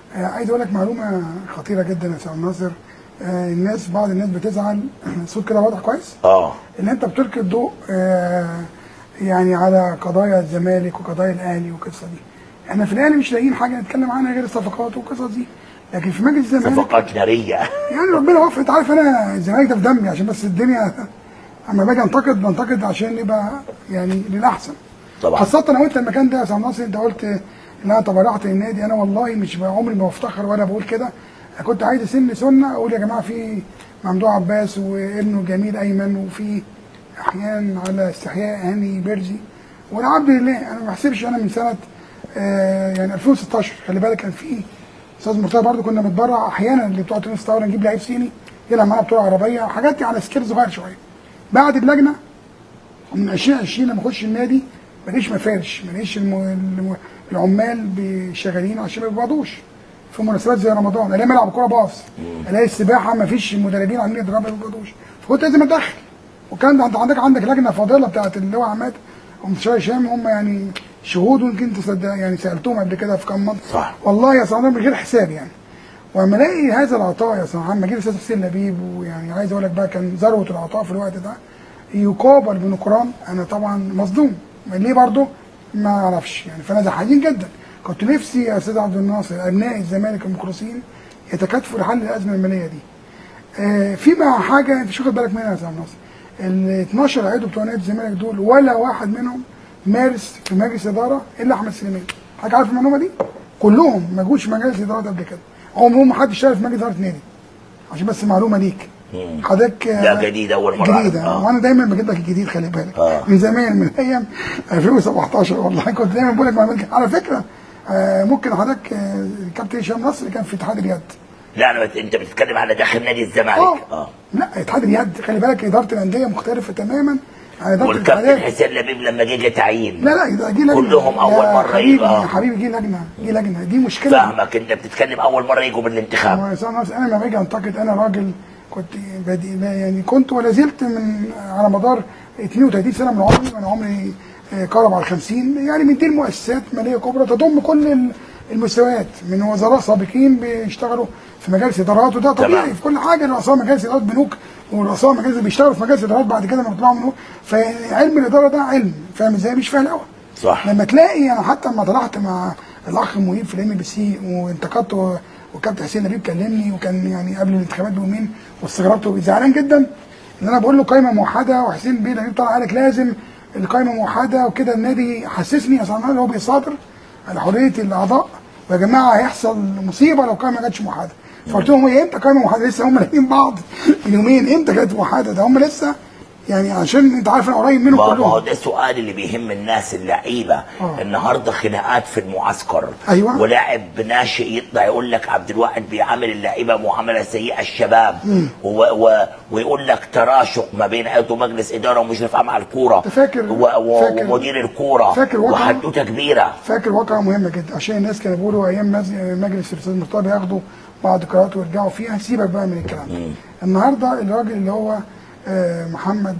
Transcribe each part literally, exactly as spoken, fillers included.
آه عايز اقول لك معلومه خطيره جدا يا استاذ ناصر. آه الناس بعض الناس بتزعل الصوت كده واضح كويس؟ اه ان انت بتلقي الضوء آه يعني على قضايا الزمالك وقضايا الاهلي والقصه دي. احنا في الاهلي مش لاقيين حاجه نتكلم عنها غير الصفقات والقصص دي، لكن في مجلس الزمالك صفقات ناريه يعني ربنا وفق. انت عارف انا الزمالك ده في دمي، عشان بس الدنيا اما باجي انتقد بنتقد عشان يبقى يعني للاحسن طبعا. خاصه انا وانت المكان ده يا استاذ ناصر، انت قلت ان انا تبرعت للنادي. انا والله مش عمري ما بفتخر ولا بقول كده. انا كنت عايز اسن سنه اقول يا جماعه في ممدوح عباس وابنه جميل ايمن، وفي احيانا على استحياء هاني بيرزي، والعبد لله. انا ما بحسبش انا من سنه آه يعني ألفين وستاشر، خلي بالك كان في استاذ مرتضى برضه كنا بنتبرع احيانا اللي بتوع تونس طاوله، نجيب لعيب صيني يلعب معانا بطوله عربيه، حاجات على سكيل صغير شويه. بعد اللجنه من ألفين وعشرين لما اخش النادي ما لقيش مفارش، ما لقيش الم... العمال شغالين عشان ما بيقبضوش في مناسبات زي رمضان. الاقي ملعب كوره باص، الاقي السباحه ما فيش مدربين عاملين يضربوا ما بيقبضوش، فكنت لازم اتدخل. وكان انت عندك عندك لجنه فاضله بتاعت اللي هو عماد ومستشار هشام، هم يعني شهود، ويمكن تصدق يعني سالتهم قبل كده في كام مره. صح والله يا صاحبي من غير حساب يعني. واما الاقي هذا العطاء يا صاحبي، لما جه الاستاذ حسين لبيب، ويعني عايز اقول لك بقى كان ذروه العطاء في الوقت ده، يقابل بنكران، انا طبعا مصدوم. ليه برضه؟ ما اعرفش يعني. فانا زعلان جدا. كنت نفسي يا استاذ عبد الناصر ابناء الزمالك المخلصين يتكاتفوا لحل الازمه الماليه دي. آه في بقى حاجه انت مش واخد بالك منها يا استاذ عبد الناصر، ال اتناشر عضو بتوع نادي الزمالك دول ولا واحد منهم مارس في مجلس اداره الا احمد سليمان. حضرتك عارف المعلومه دي؟ كلهم ما جوش مجالس ادارات قبل كده. عمرهم ما حد اشتغل في مجلس اداره نادي. عشان بس معلومه ليك. حضرتك لا جديد اول مره جديده. آه. وانا دايما بجيب لك الجديد، خلي بالك. آه. من زمان، من ايام ألفين وسبعتاشر والله كنت دايما بقول لك معلومات. على فكره آه ممكن حضرتك آه الكابتن هشام نصر كان في اتحاد اليد. لا انا انت بتتكلم على داخل نادي الزمالك. اه, آه. لا اتحاد اليد خلي بالك اداره الانديه مختلفه تماما عن اداره والكابتن حسين لبيب لما جه لتعيين لا لا ده جه لجنه كلهم اول مره حبيبي يجوا. يا حبيبي جه لجنه جه لجنه دي مشكله. فاهمك، انت بتتكلم اول مره يجوا بالانتخاب. انا لما باجي انتقد انا راجل كنت بدي يعني كنت ولا زلت من على مدار اتنين وتلاتين سنه من عمري، انا عمري قارب على الخمسين، يعني مئتين مؤسسات ماليه كبرى تضم كل المستويات من وزراء سابقين بيشتغلوا في مجالس ادارات، وده طبيعي في كل حاجه. رؤساء مجالس ادارات بنوك ورؤساء مجالس بيشتغلوا في مجالس ادارات بعد كده لما بيطلعوا منه. فعلم الاداره ده علم، فاهم ازاي؟ مش فاهم صح. لما تلاقي انا حتى لما طلعت مع الاخ منيب في الام بي سي وانتقدته، والكابتن حسين لبيب كلمني وكان يعني قبل الانتخابات بيومين، واستغربت زعلان جدا ان انا بقول له قائمه موحده، وحسين بيه لبيب طلع قال لك لازم القائمه موحده وكده. النادي حسسني اصلا ان هو بيصادر على حريه الاعضاء، ويا جماعه هيحصل مصيبه لو القائمه ما جاتش موحده. فقلت لهم هي امتى قائمه موحده؟ لسه هم لاقيين بعض اليومين، امتى كانت موحده؟ ده هم لسه يعني عشان انت عارف انا قريب منهم كلهم. ما هو ده السؤال اللي بيهم الناس اللعيبه. آه. النهارده خناقات في المعسكر. ايوه. ولاعب ناشئ يطلع يقول لك عبد الواحد بيعامل اللعيبه معامله سيئه الشباب، و و ويقول لك تراشق ما بين عضو مجلس اداره ومشرف عام على الكوره. فاكر و و فاكر ومدير الكوره. فاكر وحدوته كبيره. فاكر واقعه مهمه جدا، عشان الناس كانوا بيقولوا ايام مجلس الاستاذ مرتضى بياخدوا بعض القرارات ويرجعوا فيها. سيبك بقى من الكلام ده. النهارده الراجل اللي هو محمد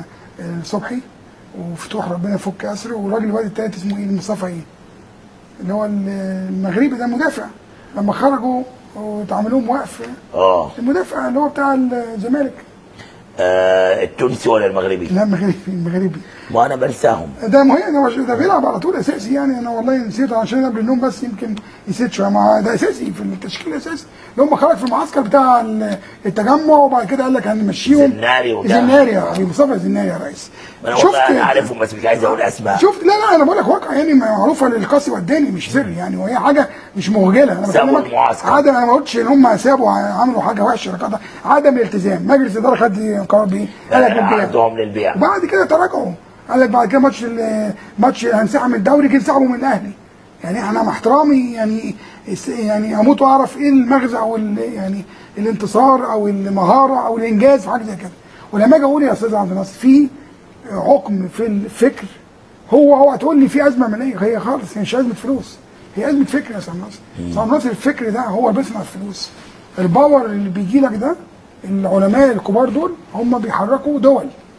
صبحي وفتوح ربنا يفك اسره، والراجل الواد التالت اسمه ايه؟ مصطفى ايه؟ اللي هو المغربي ده المدافع، لما خرجوا واتعملوهم وقف. اه المدافع اللي هو بتاع الزمالك. آه التونسي ولا المغربي؟ لا المغربي المغربي. ما انا بنساهم. ده مهم، ده بيلعب على طول اساسي يعني. انا والله نسيته عشان قبل النوم بس يمكن نسيت شويه. ما ده اساسي في التشكيل الاساسي اللي هم خرج في المعسكر بتاع التجمع، وبعد كده قال لك هنمشيهم. زناري وده زناري يا حبيبي، مصطفى زناري يا ريس. انا والله انا عارفهم بس مش عايز اقول اسماء. شفت؟ لا لا انا بقول لك واقع يعني معروفه للقاسي والداني، مش سر يعني، وهي حاجه مش مهجله. انا سابوا المعسكر. عدم، انا ما قلتش ان هم سابوا عملوا حاجه وحشه، عدم الالتزام. مجلس الاداره خد قرار بايه؟ قال لك عندهم للبيع، وبعد كده تراجعوا. قال لك بعد كده ماتش ماتش هنسحب من الدوري كده سحبوا من الاهلي. يعني انا مع احترامي يعني يعني اموت واعرف ايه المغزى او يعني الانتصار او المهاره او الانجاز في حاجه زي كده. ولما اجي اقول يا استاذ عبد الناصر في عقم في الفكر، هو هو هتقول لي في ازمه ماليه، هي خالص هي مش ازمه فلوس، هي ازمه فكر يا استاذ ناصر. استاذ ناصر الفكر ده هو اللي بيصنع الفلوس. الباور اللي بيجي لك ده، العلماء الكبار دول هم بيحركوا دول.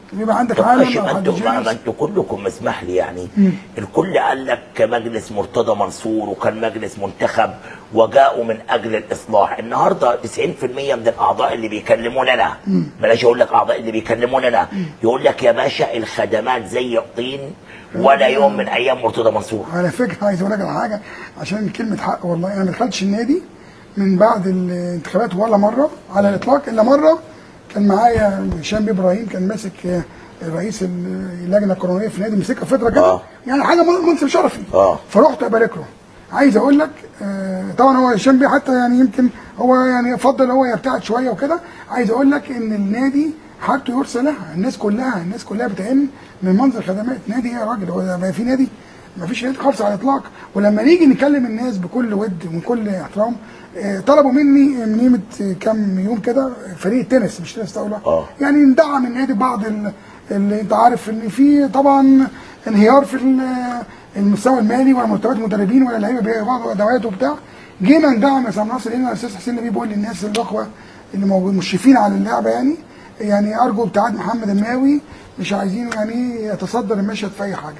بيبقى عندك طب عالم ماشي، او ما حد انتوا ما جينيوس. انتوا كلكم اسمح لي يعني، الكل قال لك كمجلس مرتضى منصور وكان مجلس منتخب وجاءوا من اجل الاصلاح. النهارده تسعين في المية من الاعضاء اللي بيكلموننا، بلاش اقول لك اعضاء اللي بيكلموننا، يقول لك يا باشا الخدمات زي الطين ولا يوم من ايام مرتضى منصور. على فكره عايز اقول لك على حاجه عشان كلمه حق، والله انا ما دخلتش النادي من بعد الانتخابات ولا مره على الاطلاق، الا مره كان معايا هشام بيه ابراهيم، كان ماسك رئيس اللجنه القانونيه في النادي، مسكها فتره كده آه. يعني حاجه منصب شرفي، اه فرحت ابارك له. عايز اقول لك آه طبعا هو هشام بيه حتى يعني يمكن هو يعني فضل هو يبتعد شويه وكده. عايز اقول لك ان النادي حاجته يرثى لها، الناس كلها الناس كلها بتعين من منظر خدمات. نادي ايه يا راجل؟ هو ما في نادي؟ ما فيش نادي خالص على الاطلاق. ولما نيجي نكلم الناس بكل ود ومن كل احترام، آه طلبوا مني من قيمه كام يوم كده فريق التنس، مش تنس طاوله، اه يعني ندعم النادي بعض اللي انت عارف ان في طبعا انهيار في المستوى المالي ولا مرتبات المدربين ولا اللعيبه بيبيعوا ادوات وبتاع. جينا ندعم يا سام ناصر، لان الاستاذ حسين نبيه بيقول للناس الاخوه اللي موجود مشرفين على اللعبه يعني يعني ارجو ابتعاد محمد الماوي، مش عايزينه يعني يتصدر المشهد في اي حاجه.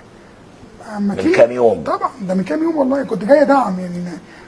من كام يوم؟ طبعا ده من كام يوم والله كنت جاي ادعم يعني.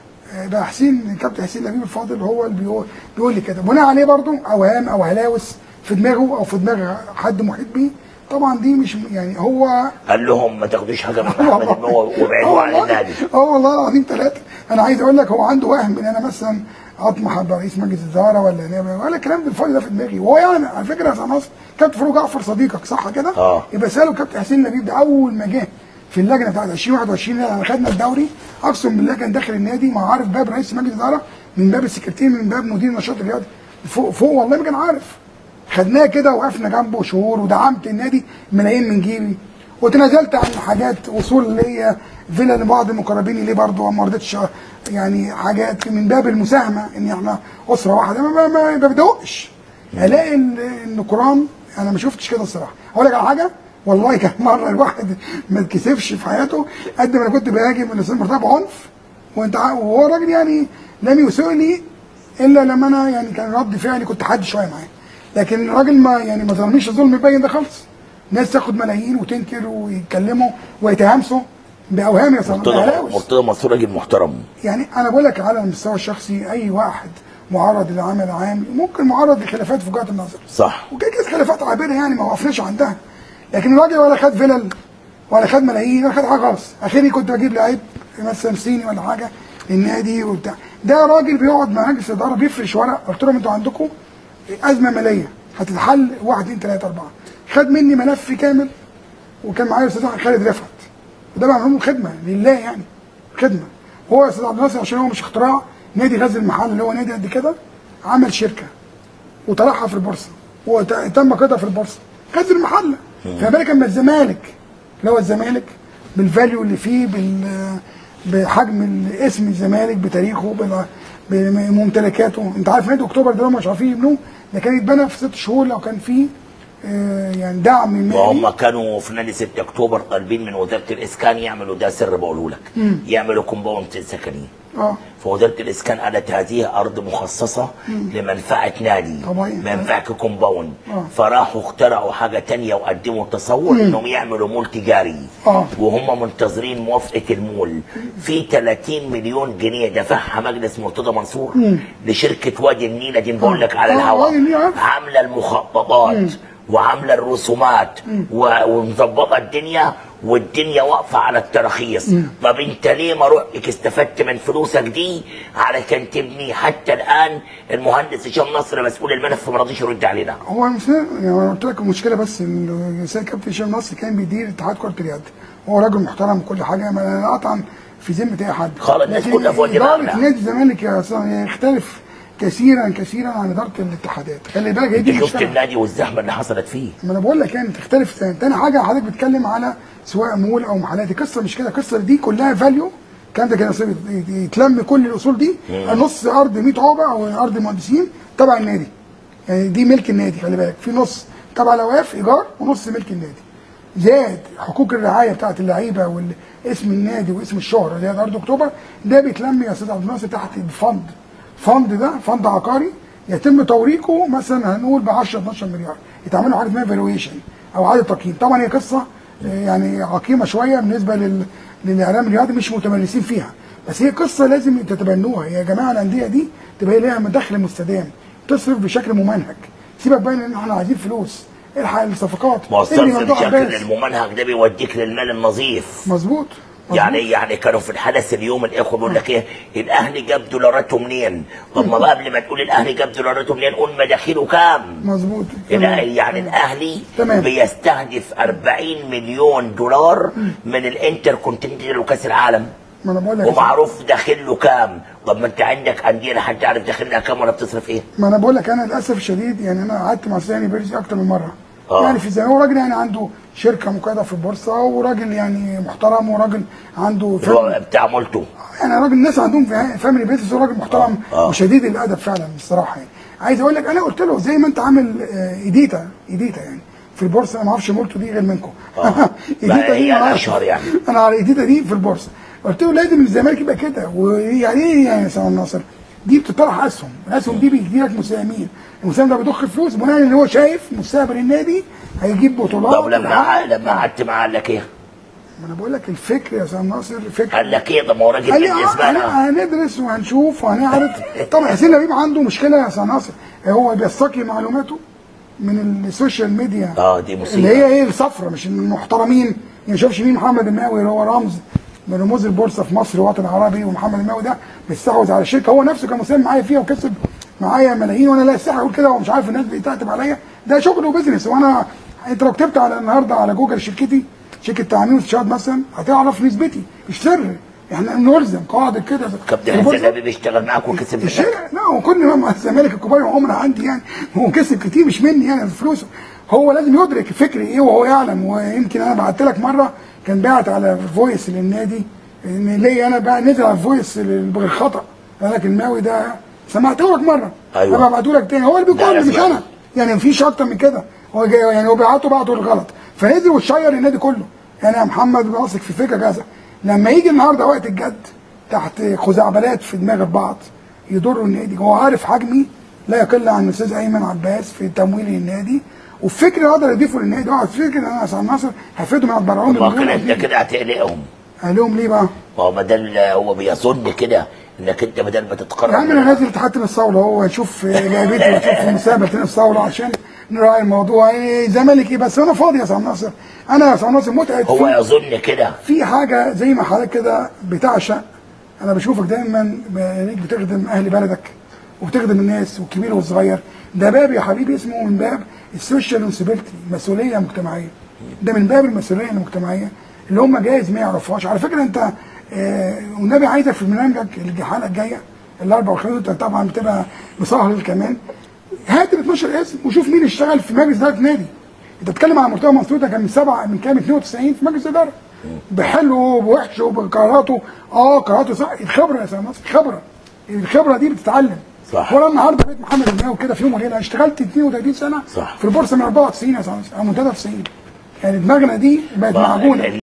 ده حسين كابتن حسين نبيه الفاضل هو اللي بيقول, بيقول لي كده، بناء عليه برضو اوهام او هلاوس في دماغه او في دماغ حد محيط بيه. طبعا دي مش يعني هو قال لهم ما تاخدوش حاجه من احمد الماوي وابعدوا عن النادي. اه والله العظيم ثلاثه. انا عايز اقول لك هو عنده وهم ان انا مثلا اطمح ابقى رئيس مجلس الاداره ولا ولا الكلام الفاضي ده في دماغي. وهو يعني على فكره يا سام ناصر كابتن فاروق جعفر صديقك صح كده؟ اه يبقى ساله كابتن حسين نبيه ده اول ما جه في اللجنه بتاعت ألفين وواحد وعشرين اللي خدنا الدوري، اقسم بالله كان داخل النادي ما عارف باب رئيس مجلس الاداره من باب السكرتير من باب مدير النشاط الرياضي فوق فوق والله ما كان عارف. خدناه كده وقفنا جنبه شهور ودعمت النادي ملايين من جيبي، وتنازلت عن حاجات وصول ليا فيلا لبعض المقربين ليه برضه ما رضيتش يعني حاجات من باب المساهمه ان احنا اسره واحده ما ما ما بدقش الاقي النكران. انا ما شفتش كده الصراحه. اقول لك على حاجه والله كان مره الواحد ما اتكسفش في حياته قد ما انا كنت بهاجم الاستاذ مرتضى بعنف، وانت وهو راجل يعني لم يسئني الا لما انا يعني كان رد فعلي كنت حاد شويه معاه، لكن الراجل ما يعني ما ظلمنيش الظلم الباين ده خالص. ناس تاخد ملايين وتنكر ويتكلموا ويتهامسوا باوهام يا صاحبي. مرتضى منصور راجل محترم. يعني انا بقول لك على المستوى الشخصي اي واحد معرض للعمل العام ممكن معرض لخلافات في وجهات النظر صح، وكده كده خلافات عابره يعني ما وقفناش عندها، لكن الراجل ولا خد فلل ولا خد ملايين ولا خد حاجه خالص. اخري كنت بجيب لعيب مثلا صيني ولا حاجه للنادي وبتاع. ده راجل بيقعد مع مجلس الاداره بيفرش ورق، قلت لهم انتوا عندكم ازمه ماليه هتتحل واحد اثنين ثلاثه اربعه. خد مني ملف كامل وكان معايا الاستاذ خالد رفعت، وده بعمل لهم خدمه لله يعني خدمه. هو يا استاذ عبد الناصر عشان هو مش اختراع، نادي غزل المحل اللي هو نادي قد كده عمل شركه وطرحها في البورصه وتم قيدها في البورصه غزل المحله. فما بالك اما الزمالك اللي هو الزمالك بالفاليو اللي فيه بال بحجم اسم الزمالك بتاريخه بممتلكاته. انت عارف نادي اكتوبر ده مش عارفين يبنوه، ده كان يتبنى في ست شهور لو كان فيه آه يعني دعم مالي. وهم كانوا في نادي ستة اكتوبر طالبين من وزاره الاسكان يعملوا ده سر بقوله لك، مم. يعملوا كومباوند سكني. اه فوزاره الاسكان قالت هذه ارض مخصصه مم. لمنفعه نادي طبعا ما ينفعش كومباوند. آه. فراحوا اخترعوا حاجه ثانيه وقدموا تصور مم. انهم يعملوا مول تجاري. آه. وهم منتظرين موافقه المول. مم. في ثلاثين مليون جنيه دفعها مجلس مرتضى منصور مم. لشركه وادي النيل دي بقول لك على الهواء، عامله المخططات مم. وعامله الرسومات ومظبطه الدنيا والدنيا واقفه على التراخيص. طب انت ليه ما رحتك استفدت من فلوسك دي علشان تبني؟ حتى الان المهندس هشام نصر مسؤول الملف ما رضيش يرد علينا. هو المشكله يعني انا قلت لك المشكله بس ان السيد كابتن هشام نصر كان بيدير اتحاد كره اليد، هو راجل محترم وكل حاجه ما قطعا في ذمه اي حد خالص. الناس كلها في وادي دماغنا. نادي الزمالك يا استاذ يختلف كثيرا كثيرا عن اداره الاتحادات. خلي بالك هي دي انت شفت النادي والزحمه اللي حصلت فيه. ما انا بقول لك يعني تختلف. تاني حاجه حضرتك بتتكلم على سواء مول او محلات، القصه مش كده، القصه دي كلها فاليو. الكلام ده كده يتلم كل الاصول دي. مم. نص ارض مية عقبه او ارض المهندسين تبع النادي، يعني دي ملك النادي. خلي بالك في نص تبع الاوقاف ايجار ونص ملك النادي، زاد حقوق الرعايه بتاعت اللعيبه واسم النادي واسم الشهره اللي هي ارض اكتوبر. ده بيتلم يا استاذ عبد الناصر تحت الفند. فند ده فند عقاري يتم توريقه مثلا هنقول ب عشرة اتناشر مليار، يتعمل له حاجه اسمها فالويشن او اعاده تقييم. طبعا هي قصه يعني عقيمه شويه بالنسبه لل... للاعلام الرياضي، مش متمرسين فيها، بس هي قصه لازم تتبنوها يا جماعه. الانديه دي تبقى لها دخل مستدام، تصرف بشكل ممنهج، سيبك بقى ان احنا عايزين فلوس، الحق الصفقات. ما هو الصرف بشكل الممنهج ده بيوديك للمال النظيف. مظبوط. يعني يعني كانوا في الحدث اليوم الاخوه بيقول لك ايه؟ الاهلي جاب دولارته منين؟ طب ما بقى قبل ما تقول الاهلي جاب دولارته منين قول مداخيله كام؟ مظبوط. يعني الاهلي تمام. بيستهدف أربعين مليون دولار من الانتر كونتيننتال وكاس العالم. ما انا بقول لك ومعروف داخل له كام. طب ما انت عندك انديه لا حد عارف داخل لها كام ولا بتصرف ايه؟ ما انا بقول لك انا للاسف الشديد يعني انا قعدت مع سياني بيرسي اكتر من مره. آه. يعني في زمان هو راجل يعني عنده شركه مقيده في البورصه، وراجل يعني محترم، وراجل عنده بتاع مولتو. يعني راجل الناس عندهم فاميلي بيزنس، وراجل محترم آه. آه. وشديد الادب فعلا الصراحه. يعني عايز اقول لك انا قلت له زي ما انت عامل ايديتا ايديتا يعني في البورصه، انا ما اعرفش مولتو دي غير منكم. آه. ايديتا دي انا اشهر يعني. انا على ايديتا دي في البورصه. قلت له لازم الزمالك يبقى كده. ويعني ايه يعني يا سلام ناصر؟ دي بتطرح اسهم، الاسهم دي بيجي لك مساهمين، المساهم ده بيضخ فلوس بناء ان هو شايف مستقبل النادي هيجيب بطولات. طب لما لما قعدت معاه قال لك ايه؟ ما انا بقول لك الفكر يا سلام ناصر فكر. قال لك ايه؟ ده ما هو راجل بالنسبه لنا هندرس وهنشوف وهنعرض. طبعا حسين لبيب عنده مشكله يا سلام ناصر، هو بيستقي معلوماته من السوشيال ميديا. اه دي مصيبه. اللي هي ايه الصفرة، مش المحترمين. يعني ما شافش مين محمد الماوي اللي هو رمز من رموز البورصه في مصر والوطن العربي، ومحمد الماوي ده بيستحوذ على الشركه، هو نفسه كان مساهم معايا فيها وكسب معايا ملايين، وانا لا استحي اقول كده ومش عارف الناس بتعتب عليا، ده شغل وبزنس. وانا انت لو كتبت على النهارده على جوجل شركتي شركه تعميم واستشهاد مثلا هتعرف نسبتي، مش سر، احنا نلزم قاعده كده. كابتن حسين لبيب بيشتغل معاك وكسب منك؟ لا هو كل ما مع الزمالك الكبار عمر عندي يعني، هو كسب كتير مش مني يعني فلوسه. هو لازم يدرك فكري ايه وهو يعلم. ويمكن انا بعت لك مره كان باعت على فويس للنادي ان ليه انا بقى نزل على الفويس بالخطا، قال لك الماوي ده سمعته لك مره. ايوه انا ببعته لك تاني، هو اللي بيقول مش انا يعني، مفيش اكتر من كده. هو يعني هو بيبعته بعته الغلط فنزل وشير النادي كله. يعني يا محمد واثق في فكره كذا، لما يجي النهارده وقت الجد تحت خزعبلات في دماغ البعض يضروا النادي، هو عارف حجمي لا يقل عن الاستاذ ايمن عباس في تمويل النادي، وفكر اقدر اضيفه للنادي. اوعى تفتكر ان انا عشان ناصر هفيدهم على البرعون. ما كده انت كده هتقلقهم. قالهم ليه بقى؟ ما هو بدل هو بيظن كده انك انت بدل ما تتقرب. يا عم انا نازل تحتم الصوله، هو يشوف لعبتي ويشوف المستقبل تاني الصوله عشان نراعي الموضوع. ايه زمالك ايه بس انا فاضي يا سعد ناصر، انا يا سعد ناصر متعب. هو يظن كده في حاجه زي ما حضرتك كده بتعشق، انا بشوفك دايما بتخدم اهل بلدك وبتخدم الناس والكبير والصغير. ده باب يا حبيبي اسمه من باب السوشيال ريسبونسبيلتي، مسؤوليه مجتمعيه. ده من باب المسؤوليه المجتمعيه اللي هم جايز ما يعرفوهاش. على فكره انت آه والنبي عايزك في برنامجك الحلقه الجايه الاربع والخميس، انت طبعا بتبقى مسهل كمان، هات ال اتناشر اسم وشوف مين اشتغل في مجلس اداره نادي. انت بتتكلم عن مرتضى منصور، ده كان من سبعه من كام اتنين وتسعين في مجلس اداره، بحلو وبوحشه وبقراراته. اه قراراته صح، الخبره يا سيدي ناصر، الخبره الخبره دي بتتعلم. صح. وانا النهارده بقيت محمد الماوي كده في يوم وليله، اشتغلت اتنين وتلاتين سنه صح. في البورصه من اربعه وتسعين يا سيدي او من تلاته وتسعين، يعني دماغنا دي بقت معجونه.